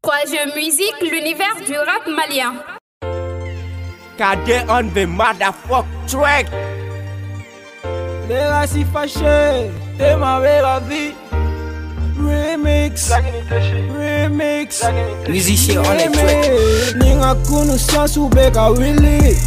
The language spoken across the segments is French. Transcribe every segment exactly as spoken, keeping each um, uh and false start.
Troisième musique, l'univers du rap malien. Cadet on the motherfuck track. Les gars si fâchés, t'es ma meilleure vie. Remix, remix, Musicien on the track. Ninga kunu sans beka Willy.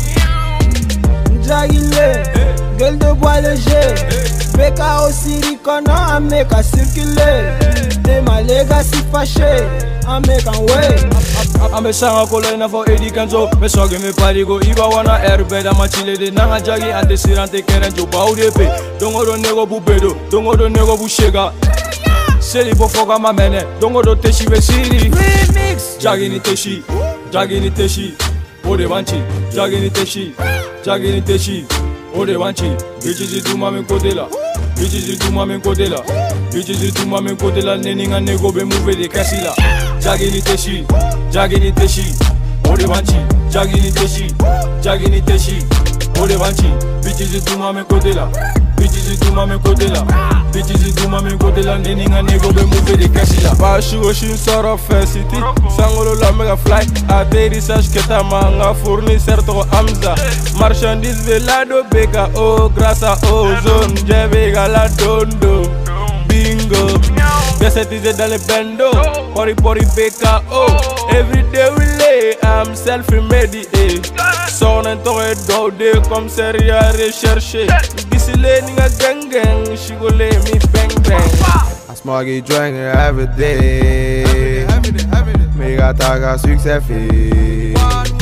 Jagile, gueule de bois léger. Beka aussi ricona, ameka circuler. T'es ma les gars si fâchés, ameka way. Ame sanga kola ina fo edi kanzo me soge me parigo iba wana erbe da machile de nanga jagi ande sirante kerenjo baudepe dongo do nego bubedo dongo do nego bushega seli bo foga mamene dongo do teshi besiri remix jagi ni teshi jagi ni teshi ode wanchi jagi ni teshi jagi ni teshi ode wanchi bitches do mame kodela bitches do mame kodela bitches do mame kodela neninga nego be move de kasila jagi ni teshi jagi ni teshi ode wanchi jagi ni teshi jagi ni teshi ode wanchi bitches do mame kodela bitches do mame kodela bitches do mame kodela neninga nego be move de kasila ba shugo shin soro city sangolo la mega fly atterrissage keta manga fournisseur to amza marchandise velado beka oh grâce à ozone jevega la dondo bingo Desetize dans le bendo pori pori beka oh every day we lay I'm self-made eh son entouré d'ode comme sérieux recherché d'ici les ninga gang gang shigole mi bang bang I smoke it drink every day Mega taga succès fait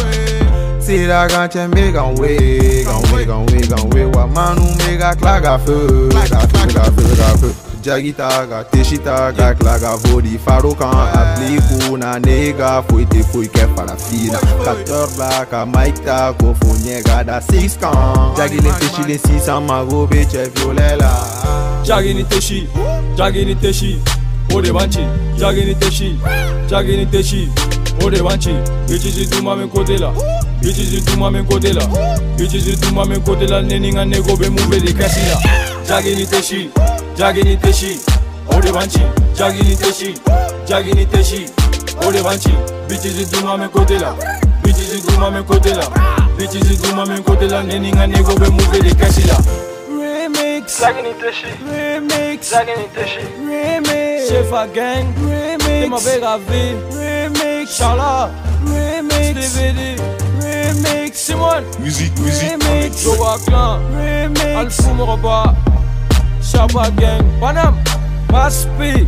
Si la ganche me gan way gan way gan way gan way wa manu mega klaga feu ga feu ga feu ga feu Jagi taga teshi taga klaga vodi faro kan apliku na nega foi te foi que para fina quatorze la ka Mike ta ko fonyega da six kan Jagi le teshi le six en mago be che violela Jagi ni teshi Jagi ni teshi ode wanchi Jagi ni teshi Jagi ni teshi ode wanchi bitches do mame kodela bitches do mame kodela bitches do mame kodela neninga nego be move de kasila Jagi ni teshi Jagi ni teshi ode wanchi Jagi ni teshi Jagi ni teshi ode wanchi bitches do mame kodela bitches do mame kodela bitches do mame kodela neninga nego be move de kasila remix Jagi ni teshi remix Jagi ni teshi remix Shefa gang remix T'es ma belle vie remix Charla remix D V D remix Simone Musique, musique, remix Joa Clan remix Alfou Moroba Shaba gang Panam Maspi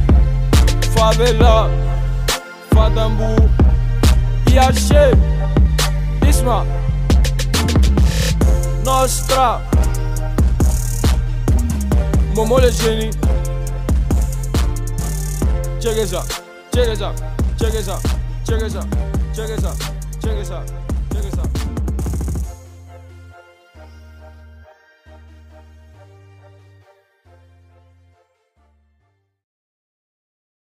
Favela Fadambu I H Isma Nostra Momo le génie Check it out, check it out, check it out, check it out, check it out, check it out.